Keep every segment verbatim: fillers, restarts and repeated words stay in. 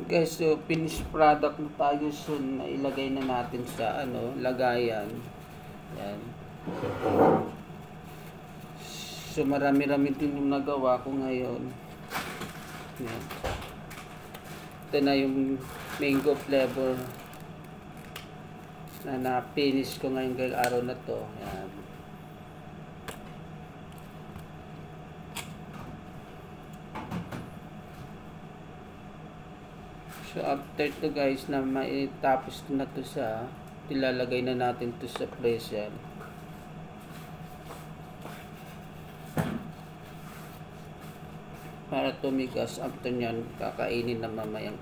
Guys, so finished product na tayo. So, nailagay na natin sa ano, lagayan. Yan. So, marami-rami din yung nagawa ko ngayon. Yan. Ito na yung mango flavor na na-finish ko ngayon ngayong araw na to. Yan. So after to guys na maitapos na to sa, ilalagay na natin to sa freezer. Para tumigas, after nyan kakainin na mamayang.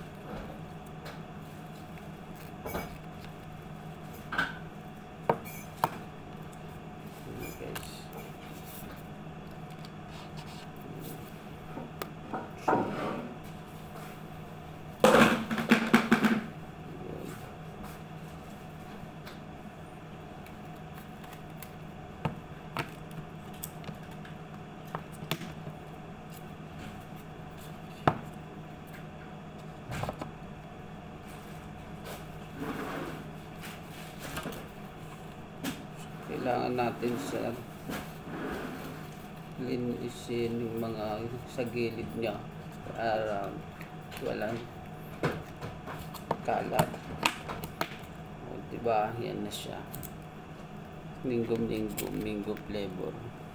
Kailangan natin sa linisin yung mga sa gilid niya para walang kalat. O, diba? Yan na siya. Mingo, mingo, mingo flavor.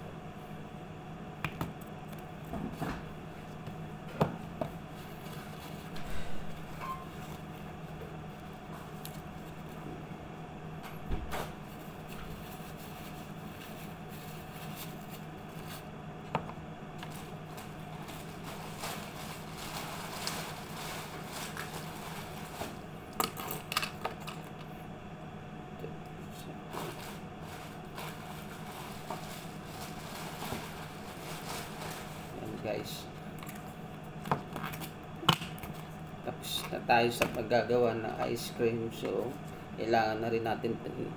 Guys, tapos na tayo sa paggagawa ng ice cream. So kailangan na rin natin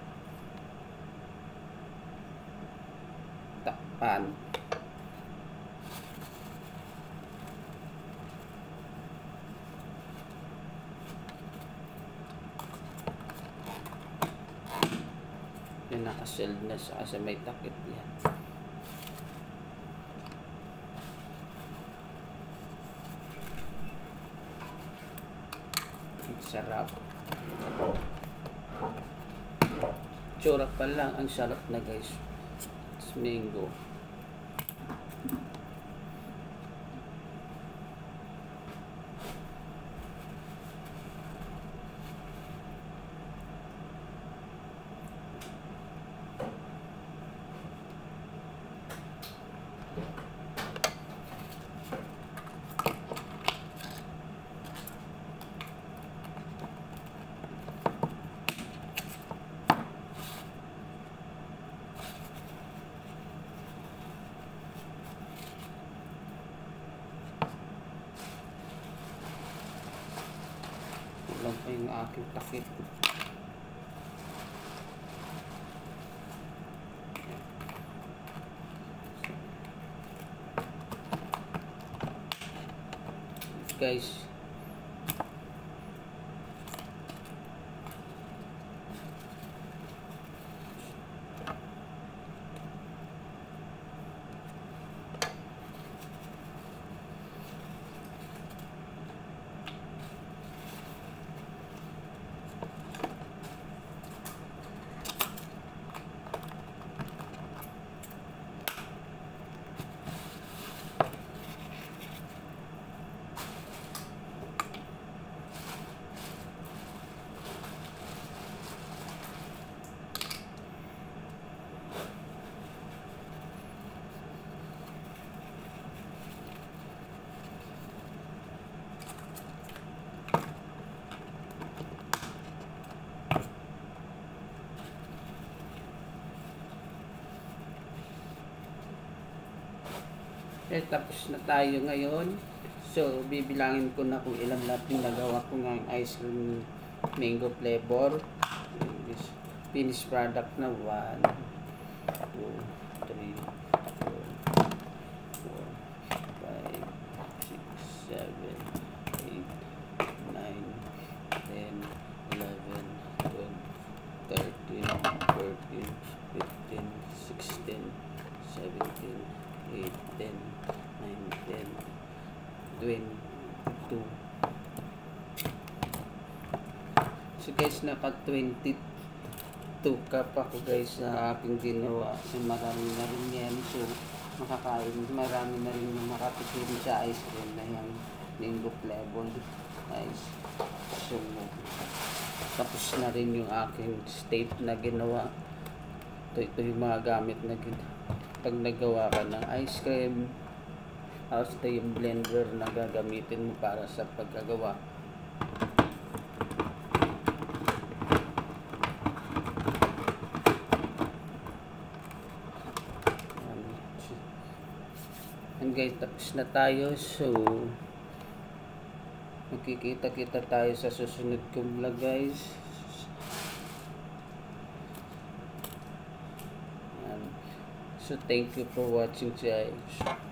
takpan. Yung nakaseld na sa sa may takip yan. Sarap. Tsura pa lang, ang sarap na guys. It's mango. Lang pa yung aking takip. Guys, eh, tapos na tayo ngayon. So bibilangin ko na kung ilan lahat yung nagawa ko ng ice cream mango flavor. This finished product na one, two, three, four, four, five, six, seven, eight, ten, eleven, twelve, thirteen, fourteen, fifteen, sixteen, seventeen, eighteen, nineteen, twenty-two. So guys, naka twenty-two cup ako guys sa aking ginawa. So marami na rin yan. So makakain, marami na rin yung makatikim sa ice cream na yung mango flavor ice. So tapos na rin yung aking state na ginawa. Ito, ito yung mga gamit na ginawa. Pag nagawa ka ng ice cream, tapos ito yung blender na gagamitin mo para sa paggagawa. And guys, tapos na tayo. So magkikita-kita tayo sa susunod kong vlog guys. Yan. So thank you for watching guys.